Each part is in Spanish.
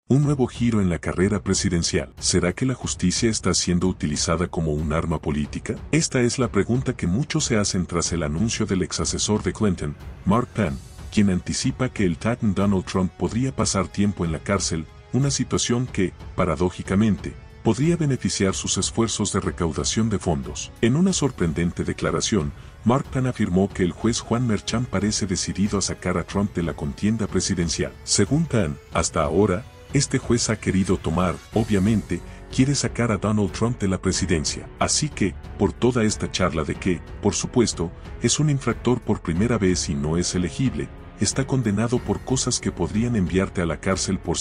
Un nuevo giro en la carrera presidencial. ¿Será que la justicia está siendo utilizada como un arma política? Esta es la pregunta que muchos se hacen tras el anuncio del ex asesor de Clinton, Mark Penn, quien anticipa que el Titan Donald Trump podría pasar tiempo en la cárcel, una situación que, paradójicamente, podría beneficiar sus esfuerzos de recaudación de fondos. En una sorprendente declaración, Mark Penn afirmó que el juez Juan Merchan parece decidido a sacar a Trump de la contienda presidencial. Según Penn, hasta ahora, este juez ha querido tomar, obviamente, quiere sacar a Donald Trump de la presidencia. Así que, por toda esta charla de que, por supuesto, es un infractor por primera vez y no es elegible, está condenado por cosas que podrían enviarte a la cárcel por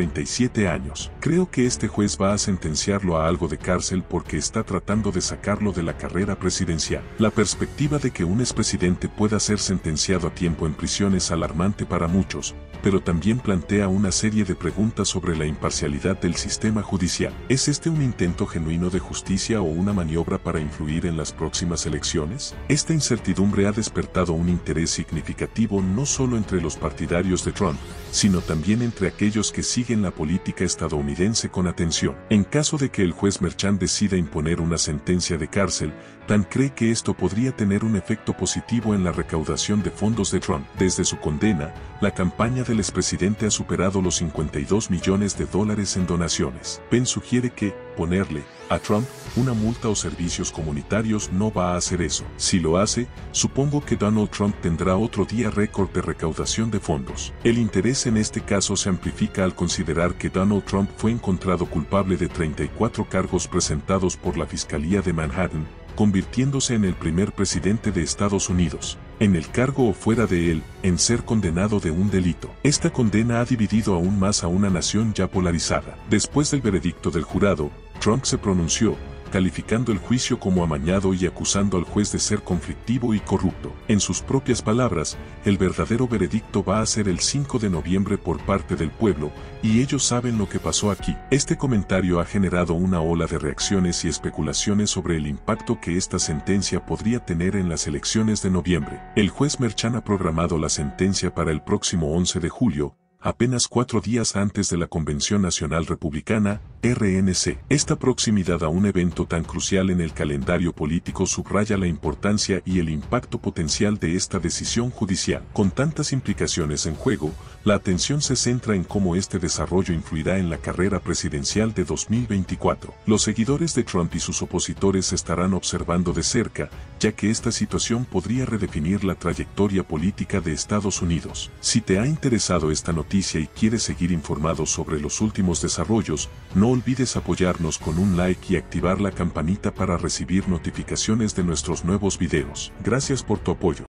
137 años. Creo que este juez va a sentenciarlo a algo de cárcel porque está tratando de sacarlo de la carrera presidencial. La perspectiva de que un expresidente pueda ser sentenciado a tiempo en prisión es alarmante para muchos, pero también plantea una serie de preguntas sobre la imparcialidad del sistema judicial. ¿Es este un intento genuino de justicia o una maniobra para influir en las próximas elecciones? Esta incertidumbre ha despertado un interés significativo no solo entre los partidarios de Trump, sino también entre aquellos que siguen la política estadounidense con atención. En caso de que el juez Merchan decida imponer una sentencia de cárcel, Penn cree que esto podría tener un efecto positivo en la recaudación de fondos de Trump. Desde su condena, la campaña del expresidente ha superado los $52 millones en donaciones. Penn sugiere que, ponerle a Trump una multa o servicios comunitarios no va a hacer eso. Si lo hace, supongo que Donald Trump tendrá otro día récord de recaudación de fondos. El interés en este caso se amplifica al considerar que Donald Trump fue encontrado culpable de 34 cargos presentados por la Fiscalía de Manhattan, convirtiéndose en el primer presidente de Estados Unidos, en el cargo o fuera de él, en ser condenado de un delito. Esta condena ha dividido aún más a una nación ya polarizada. Después del veredicto del jurado, Trump se pronunció, calificando el juicio como amañado y acusando al juez de ser conflictivo y corrupto. En sus propias palabras, el verdadero veredicto va a ser el 5 de noviembre por parte del pueblo, y ellos saben lo que pasó aquí. Este comentario ha generado una ola de reacciones y especulaciones sobre el impacto que esta sentencia podría tener en las elecciones de noviembre. El juez Merchan ha programado la sentencia para el próximo 11 de julio, apenas 4 días antes de la Convención Nacional Republicana, RNC. Esta proximidad a un evento tan crucial en el calendario político subraya la importancia y el impacto potencial de esta decisión judicial. Con tantas implicaciones en juego, la atención se centra en cómo este desarrollo influirá en la carrera presidencial de 2024. Los seguidores de Trump y sus opositores estarán observando de cerca, ya que esta situación podría redefinir la trayectoria política de Estados Unidos. Si te ha interesado esta noticia y quieres seguir informado sobre los últimos desarrollos, no olvides apoyarnos con un like y activar la campanita para recibir notificaciones de nuestros nuevos videos. Gracias por tu apoyo.